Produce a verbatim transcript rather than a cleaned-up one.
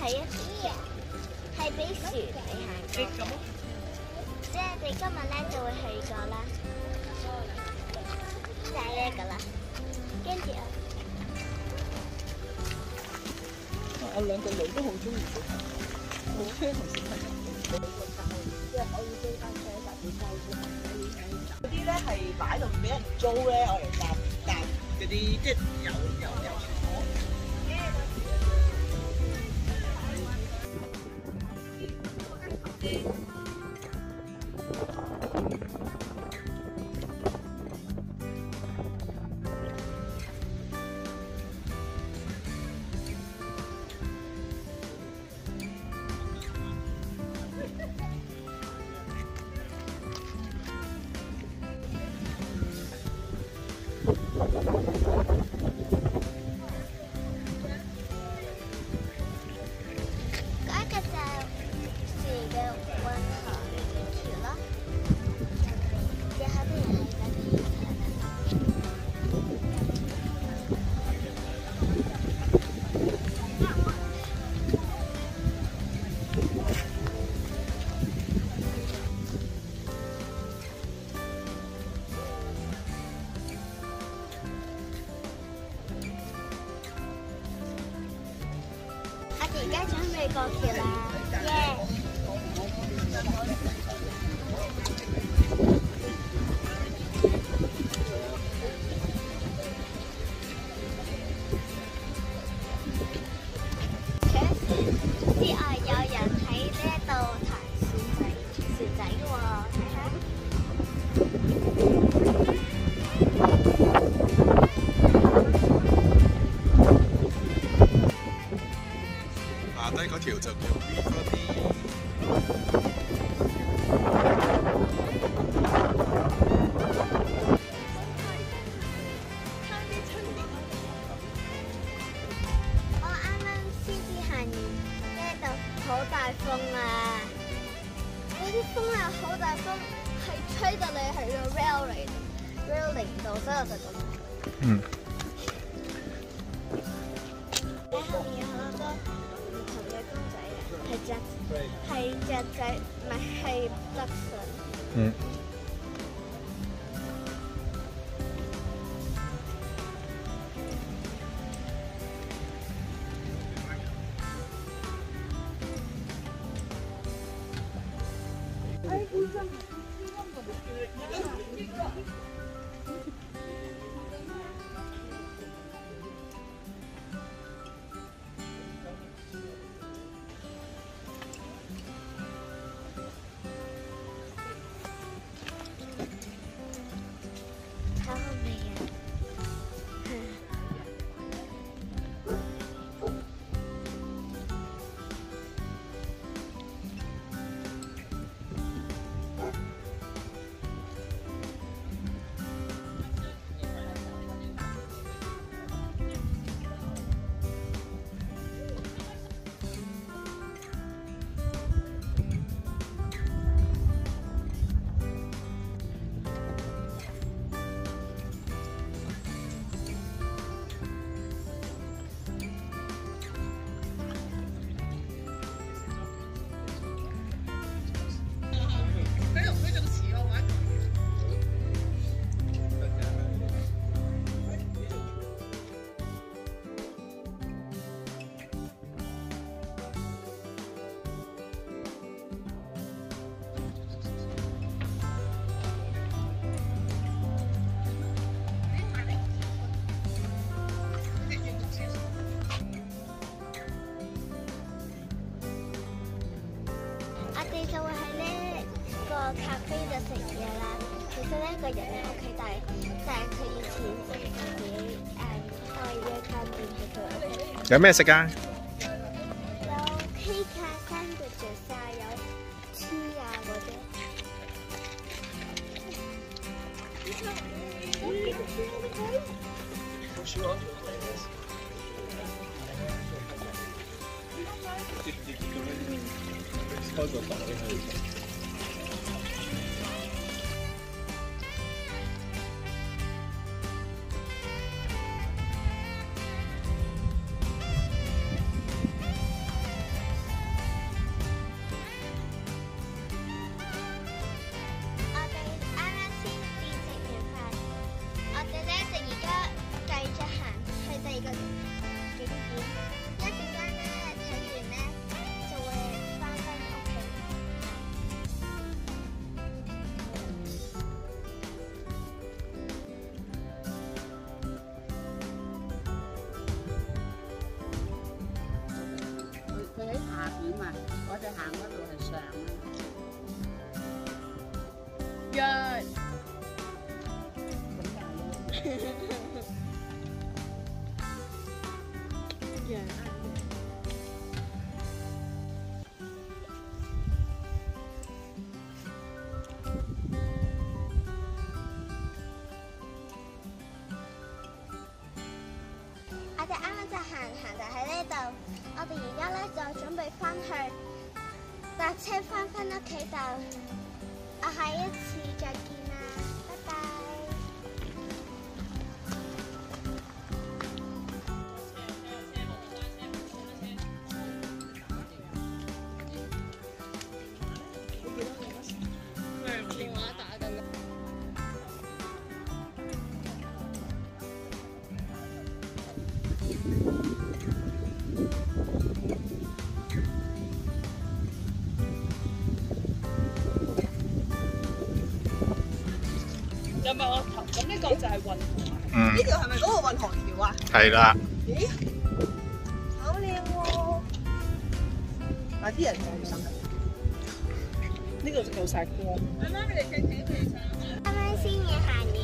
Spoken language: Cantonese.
係一啲係俾船你行過，即係你今日咧就會去過啦，就係呢個啦，跟住我兩個女都好中意小朋友，冇車同小朋友。即係可以租單車搭啲交通，嗰啲咧係擺度俾人租咧，我嚟搭搭嗰啲即係有有有坐。 而家準備過橋啦，耶！之外有人喺呢一度彈船仔船仔嘅喎，睇下。 下低嗰條就叫 River Lee。 我啱啱先至行完呢度，好大風啊！嗰啲風係好大風，係吹到你喺個 railing railing 度，所以我就咁。 嗯。 你後面有好多唔同嘅公仔啊，係隻係隻仔，唔係係德順。 嗯。 好好味啊！我哋就會喺呢個咖啡度食嘢啦。其實呢個人喺屋企，但係但係佢以前即係自己誒開一間店喺佢屋企。 有咩食㗎？ 有 cake 啊、sandwiches 啊，有 tea 啊嗰啲。 開個袋去。 陽我哋啱啱就行行就喺呢度，我哋而家咧就準備翻去搭車翻返屋企度。我下一次再見啦，拜拜。 電話打緊。 有咪我頭？咁呢個就係運河啊！ 嗯呢，條係咪嗰個運河橋啊？ 係啦。 咦，好靚喎！但啲人就唔信。呢個就夠晒光。 啱啱先嘅行